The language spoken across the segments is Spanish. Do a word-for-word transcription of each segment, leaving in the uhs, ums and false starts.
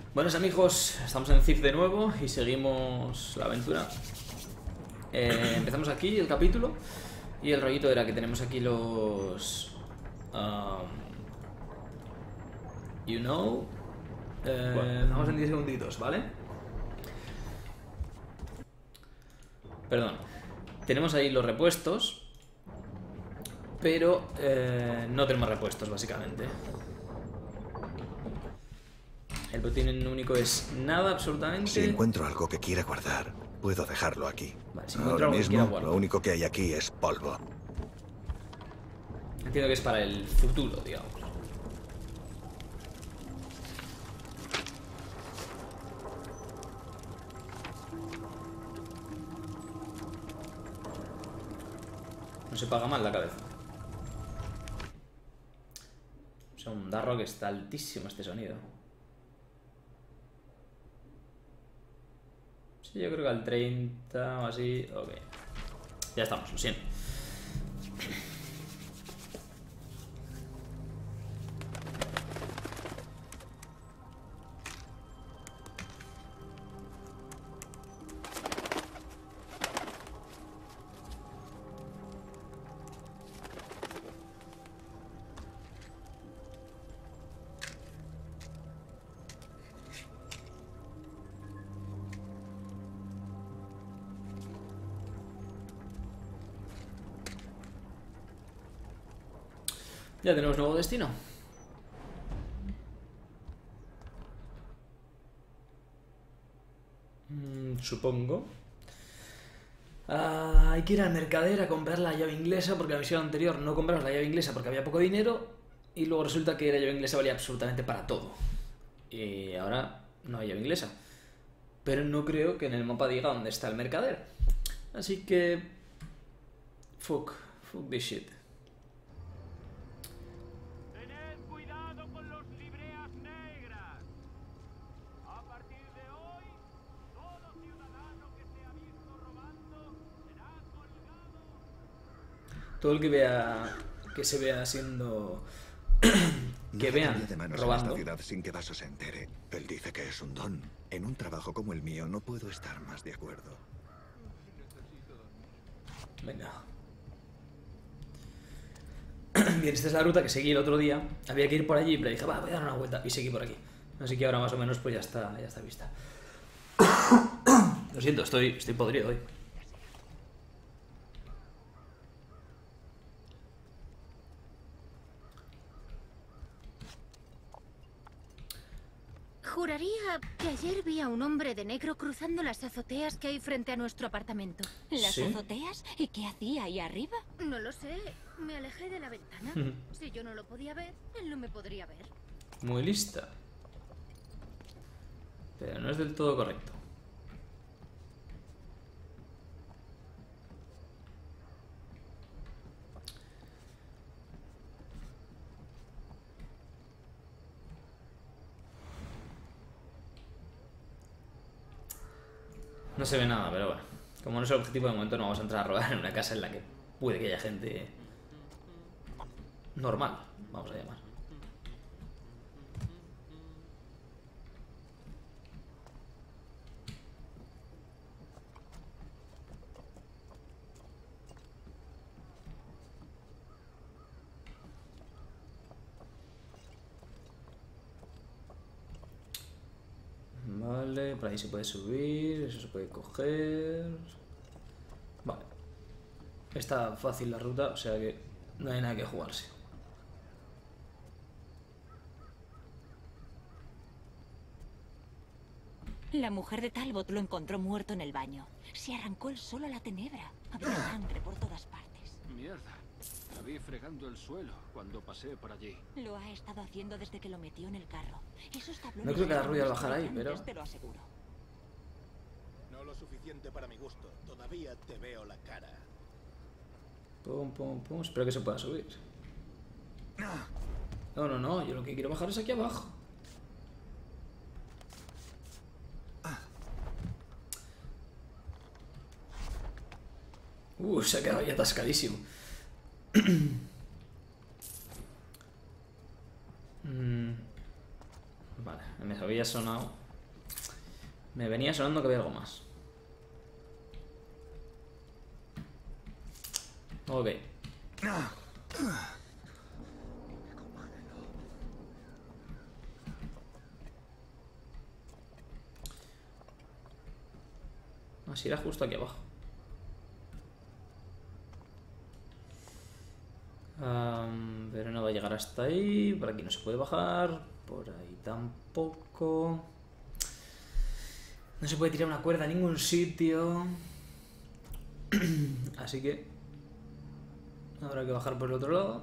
Buenos amigos, estamos en Thief de nuevo y seguimos la aventura. Eh, empezamos aquí el capítulo y el rollito era que tenemos aquí los... Um, you know... Eh, bueno, vamos en diez segunditos, ¿vale? Perdón. Tenemos ahí los repuestos, pero eh, no tenemos repuestos, básicamente. El botín único es nada, absolutamente. Si encuentro algo que quiera guardar, puedo dejarlo aquí. Vale, si Ahora algo mismo, que lo único que hay aquí es polvo. Entiendo que es para el futuro, digamos. No se paga mal la cabeza. O sea, un darro que está altísimo este sonido. Sí, yo creo que al treinta o así. Ok. Ya estamos, lo siento. Ya tenemos nuevo destino. Mm, supongo. Ah, hay que ir al mercader a comprar la llave inglesa, porque la misión anterior no compramos la llave inglesa porque había poco dinero y luego resulta que la llave inglesa valía absolutamente para todo. Y ahora no hay llave inglesa. Pero no creo que en el mapa diga dónde está el mercader. Así que... Fuck. Fuck this shit. Todo el que vea que se vea siendo que no vean de manos robando en esta ciudad sin que Vaso se entere. Él dice que es un don. En un trabajo como el mío no puedo estar más de acuerdo. Venga. Bien, esta es la ruta que seguí el otro día. Había que ir por allí, pero dije, va, voy a dar una vuelta y seguí por aquí. Así que ahora más o menos pues ya está, ya está vista. Lo siento, estoy, estoy podrido hoy. Juraría que ayer vi a un hombre de negro cruzando las azoteas que hay frente a nuestro apartamento. ¿Las ¿Sí? azoteas? ¿Y qué hacía ahí arriba? No lo sé. Me alejé de la ventana. Si yo no lo podía ver, él no me podría ver. Muy lista. Pero no es del todo correcto. No se ve nada, pero bueno. Como no es el objetivo, de momento no vamos a entrar a robar en una casa en la que puede que haya gente normal, vamos a llamar. Vale, por ahí se puede subir, eso se puede coger. Vale. Está fácil la ruta, o sea que no hay nada que jugarse. La mujer de Talbot lo encontró muerto en el baño. Se arrancó el solo a la tenebra. Había sangre por todas partes. Mierda. La vi fregando el suelo cuando pasé por allí. Lo ha estado haciendo desde que lo metió en el carro. Esos tablones No creo que la eran rubia bajara ahí, escalofriantes, pero... te lo aseguro. No lo suficiente para mi gusto. Todavía te veo la cara. Pum, pum, pum. Espero que se pueda subir. No, no, no. Yo lo que quiero bajar es aquí abajo. Uh, se ha quedado ya atascadísimo. mm. Vale, me había sonado. Me venía sonando que había algo más. Ok. Así era justo aquí abajo. Um, pero no va a llegar hasta ahí. Por aquí no se puede bajar. Por ahí tampoco. No se puede tirar una cuerda a ningún sitio. Así que habrá que bajar por el otro lado.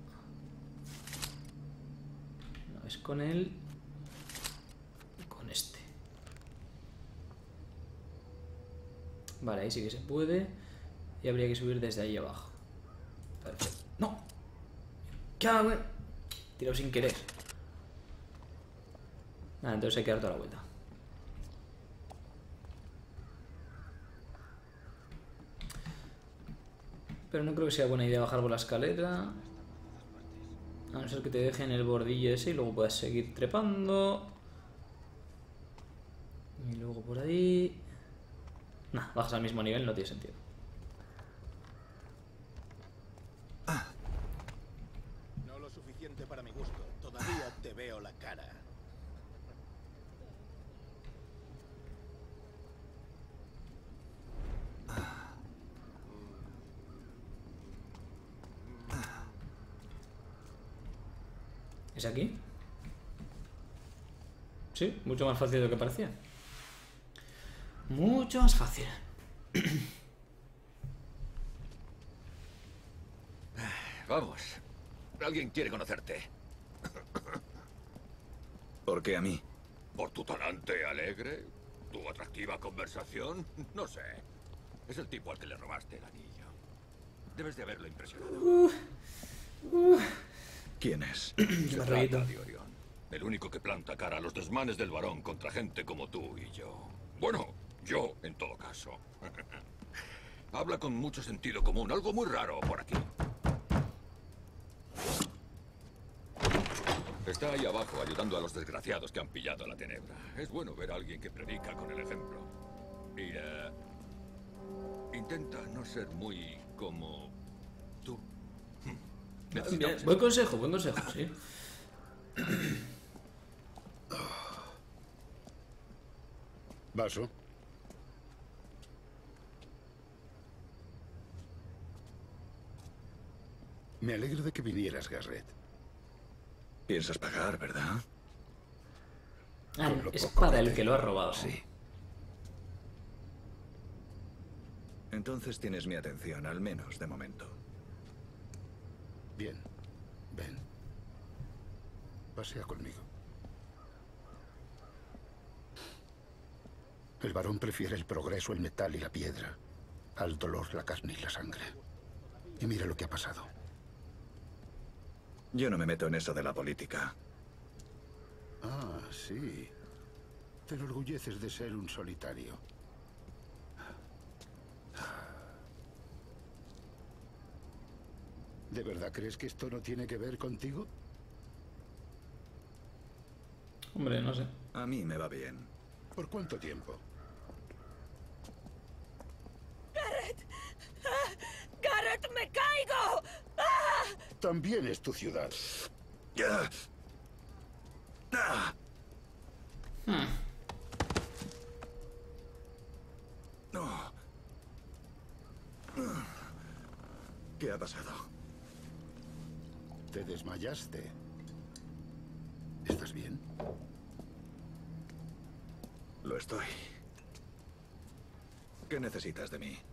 No es con él. Con este. Vale, ahí sí que se puede. Y habría que subir desde ahí abajo. Perfecto. ¡No! ¿Qué hago? Tirado sin querer. Ah, entonces hay que dar toda la vuelta. Pero no creo que sea buena idea bajar por la escalera. A no ser que te dejen el bordillo ese y luego puedas seguir trepando. Y luego por ahí... Nah, bajas al mismo nivel, no tiene sentido. No lo suficiente para mi gusto. Todavía te veo la cara. ¿Es aquí? Sí, mucho más fácil de lo que parecía. Mucho más fácil. Vamos. Alguien quiere conocerte. ¿Por qué a mí? ¿Por tu talante alegre? ¿Tu atractiva conversación? No sé. Es el tipo al que le robaste el anillo. Debes de haberlo impresionado. Uh, uh. ¿Quién es? Se trata de Orión. El único que planta cara a los desmanes del varón contra gente como tú y yo. Bueno, yo, en todo caso. Habla con mucho sentido común, algo muy raro por aquí. Está ahí abajo ayudando a los desgraciados que han pillado la tenebra. Es bueno ver a alguien que predica con el ejemplo. Mira, intenta no ser muy como tú. Bien, buen consejo, buen consejo, sí. ¿Vaso? Me alegro de que vinieras, Garrett. Piensas pagar, ¿verdad? Ah, Con lo es poco para que el que lo ha tengo, robado. Sí. Entonces tienes mi atención, al menos de momento. Bien. Ven. Pasea conmigo. El varón prefiere el progreso, el metal y la piedra, al dolor, la carne y la sangre. Y mira lo que ha pasado. Yo no me meto en eso de la política. Ah, sí. Te enorgulleces de ser un solitario. ¿De verdad crees que esto no tiene que ver contigo? Hombre, no sé. A mí me va bien. ¿Por cuánto tiempo? ¡Garrett! ¡Ah! ¡Garrett, me caigo! ¡Ah! También es tu ciudad. ¡Ah! ¡Ah! Hmm. No. ¿Qué ha pasado? Te desmayaste. ¿Estás bien? Lo estoy. ¿Qué necesitas de mí?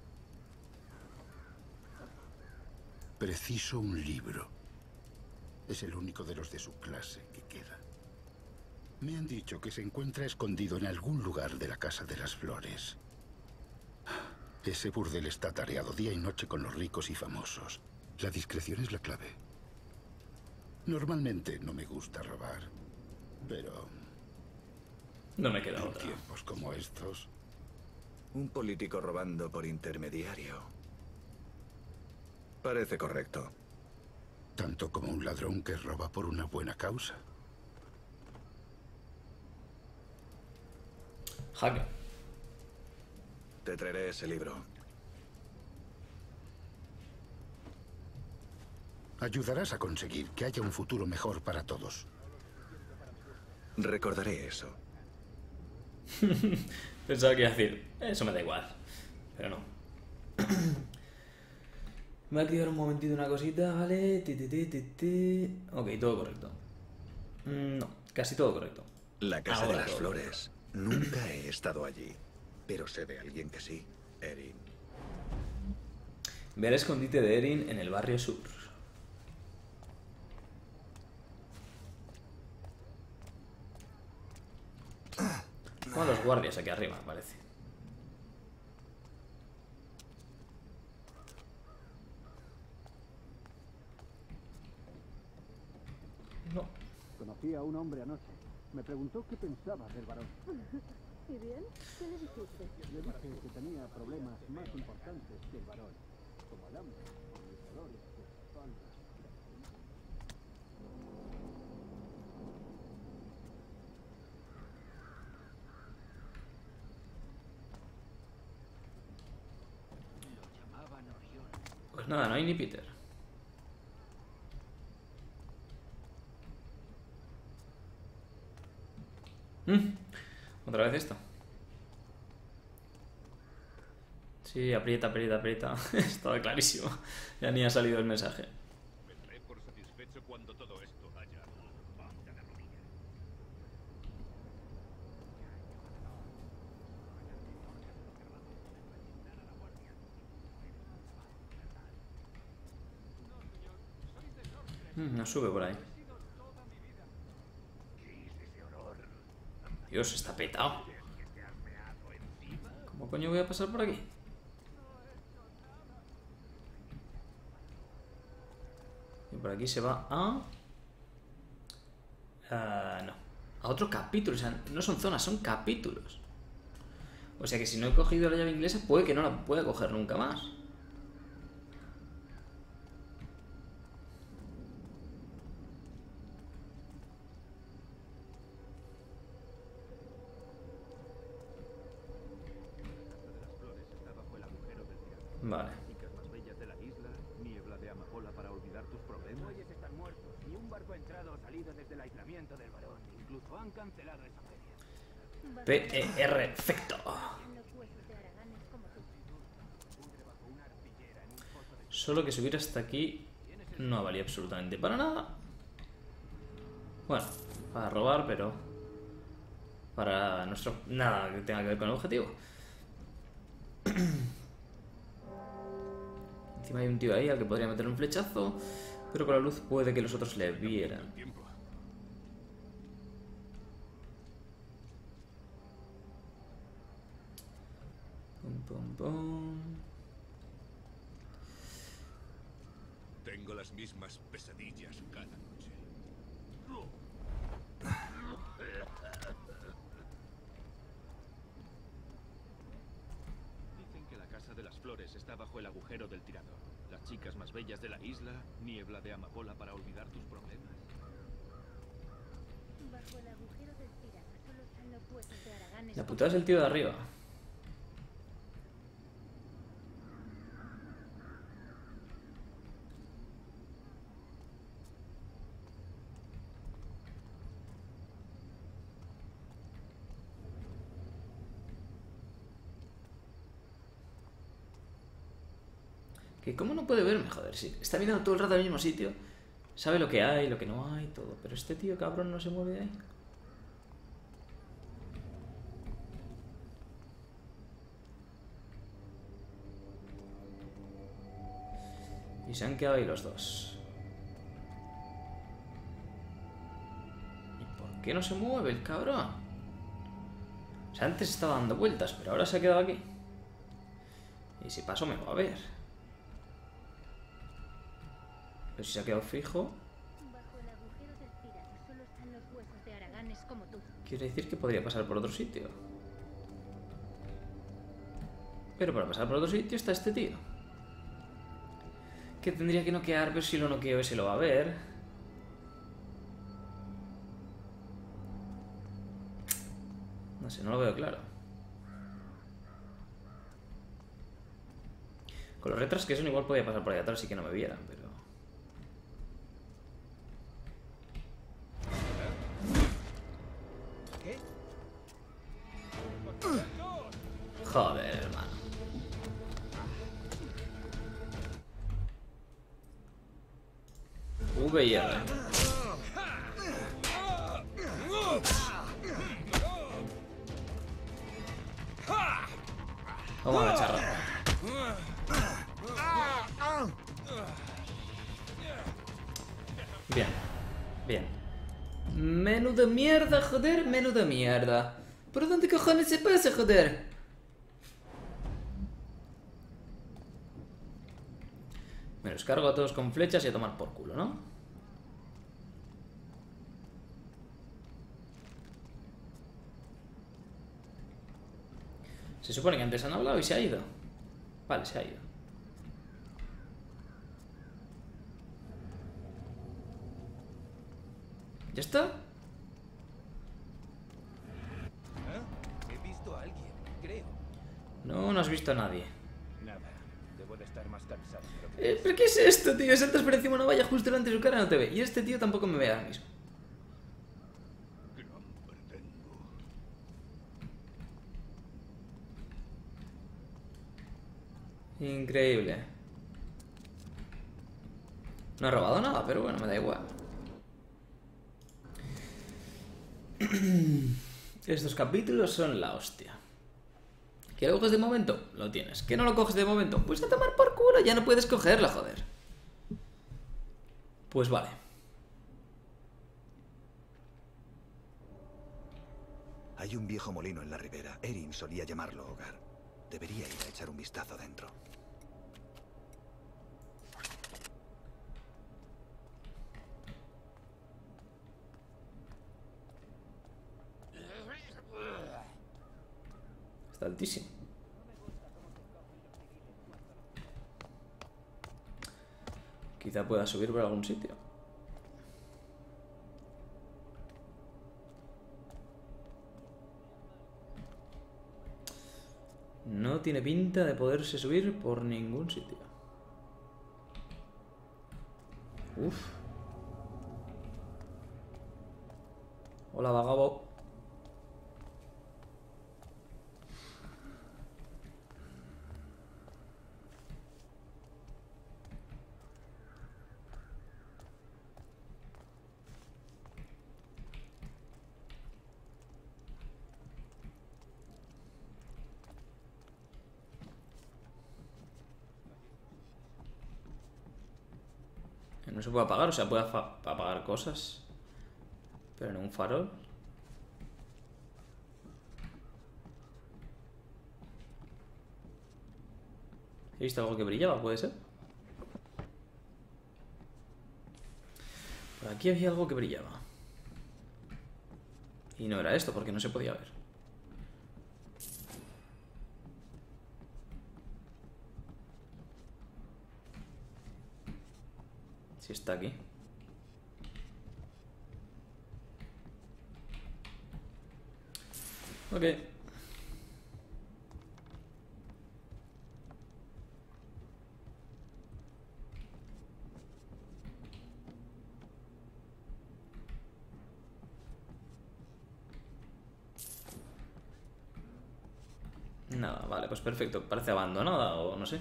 Preciso un libro. Es el único de los de su clase que queda. Me han dicho que se encuentra escondido en algún lugar de la Casa de las Flores. Ese burdel está tareado día y noche con los ricos y famosos. La discreción es la clave. Normalmente no me gusta robar, pero No me queda en otra. tiempos como estos... Un político robando por intermediario. Parece correcto. Tanto como un ladrón que roba por una buena causa. Hacker. Te traeré ese libro. Ayudarás a conseguir que haya un futuro mejor para todos. Recordaré eso. Pensaba que iba a decir, eso me da igual. Pero no. Me va a activar un momentito una cosita, ¿vale? Ti, ti, ti, ti, ti. Ok, todo correcto. Mm, no, casi todo correcto. La Casa Ahora de las todo. Flores. Nunca he estado allí. Pero sé de alguien que sí. Erin. Ver el escondite de Erin en el barrio sur. Como los guardias aquí arriba, parece. No. Conocí a un hombre anoche. Me preguntó qué pensaba del varón. ¿Y bien? ¿Qué le dijiste? Le dije que tenía problemas más importantes que el varón. Como el hambre, o los dolores de su espalda. Pues nada, no hay ni Peter. Mm, Otra vez esto. Sí, aprieta, aprieta, aprieta. Estaba clarísimo. Ya ni ha salido el mensaje. Vendré por satisfecho cuando todo esto haya basta de rodillas. Mm, no sube por ahí. Dios, está petado. ¿Cómo coño voy a pasar por aquí? Y por aquí se va a... Ah, no. A otro capítulo. O sea, no son zonas, son capítulos. O sea que si no he cogido la llave inglesa, puede que no la pueda coger nunca más. Vale. Chicas más bellas de la isla, niebla de amapola para olvidar tus problemas. Muelles están muertos. Ni un barco ha entrado o salido desde el aislamiento del varón. Incluso han cancelado esa feria. P E R Perfecto. Los huesos de haraganes como tú. Solo que subir hasta aquí no valía absolutamente para nada. Bueno, para robar, pero para nuestro... nada que tenga que ver con el objetivo. Encima hay un tío ahí al que podría meter un flechazo, pero con la luz puede que los otros le vieran. Pum, pum, pum. Tengo las mismas pesadillas cada noche. Dicen que la Casa de las Flores está bajo el agujero del tirador. Las chicas más bellas de la isla, niebla de amapola para olvidar tus problemas. Bajo el agujero del tirano solo están los huesos de haraganes. La putada es el tío de arriba. Que cómo no puede verme, joder, sí. Está mirando todo el rato al mismo sitio. Sabe lo que hay, lo que no hay, todo. Pero este tío cabrón no se mueve de ahí. Y se han quedado ahí los dos. ¿Y por qué no se mueve el cabrón? O sea, antes estaba dando vueltas, pero ahora se ha quedado aquí. Y si paso me va a ver. Pero si se ha quedado fijo... Bajo el agujero del tirano solo están los huesos de haraganes como tú. Quiere decir que podría pasar por otro sitio. Pero para pasar por otro sitio está este tío. Que tendría que noquear, pero si lo noqueo ese lo va a ver. No sé, no lo veo claro. Con los retras que son igual podía pasar por ahí atrás y que no me vieran, pero... ¿Qué? Joder, hermano. V y R. Toma la charra. Bien, bien. Menuda mierda, joder, menuda mierda. ¿Por dónde cojones se pasa, joder? Me los cargo a todos con flechas y a tomar por culo, ¿no? Se supone que antes han hablado y se ha ido. Vale, se ha ido. ¿Ya está? ¿Eh? He visto a alguien, creo. No, no has visto a nadie. Nada, debo de estar más cansado. Pero Eh, ¿Pero qué es esto, tío? Saltas por encima de una valla justo delante de su cara y no te ve. Y este tío tampoco me ve ahora mismo. Increíble. No he robado nada, pero bueno, me da igual. Estos capítulos son la hostia. ¿Que lo coges de momento? Lo tienes. ¿Que no lo coges de momento? Pues a tomar por culo, ya no puedes cogerla, joder. Pues vale. Hay un viejo molino en la ribera. Erin solía llamarlo hogar. Debería ir a echar un vistazo dentro. Está altísimo. Quizá pueda subir por algún sitio. No tiene pinta de poderse subir por ningún sitio. Uf. Hola, vagabo. No se puede apagar, o sea, puede apagar cosas. Pero en un farol. He visto algo que brillaba, ¿puede ser? Por aquí había algo que brillaba. Y no era esto, porque no se podía ver. Si está aquí. Ok. Nada, vale, pues perfecto. Parece abandonada o no sé.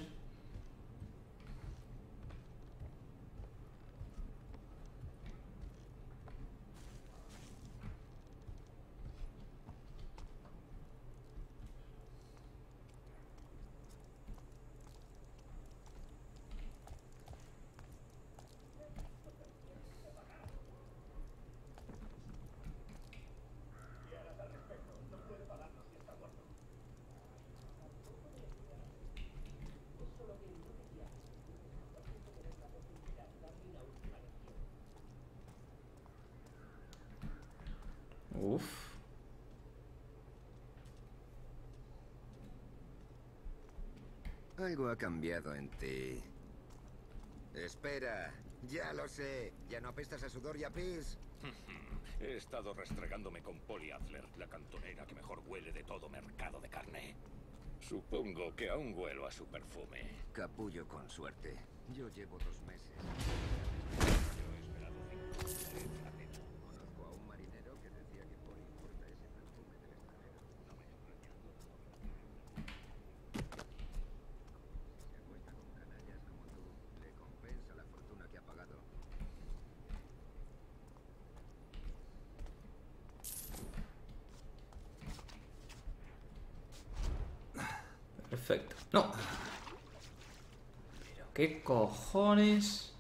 Uf. Algo ha cambiado en ti. Espera, ya lo sé. ¿Ya no apestas a sudor y a pis? He estado restregándome con Polly Adler, la cantonera que mejor huele de todo mercado de carne. Supongo que aún huelo a su perfume. Capullo con suerte. Yo llevo dos meses. Conozco a un marinero que decía que por importa ese perfume del extranjero. Si se acuesta con canallas como tú, le compensa la fortuna que ha pagado. Perfecto. No. Pero qué cojones.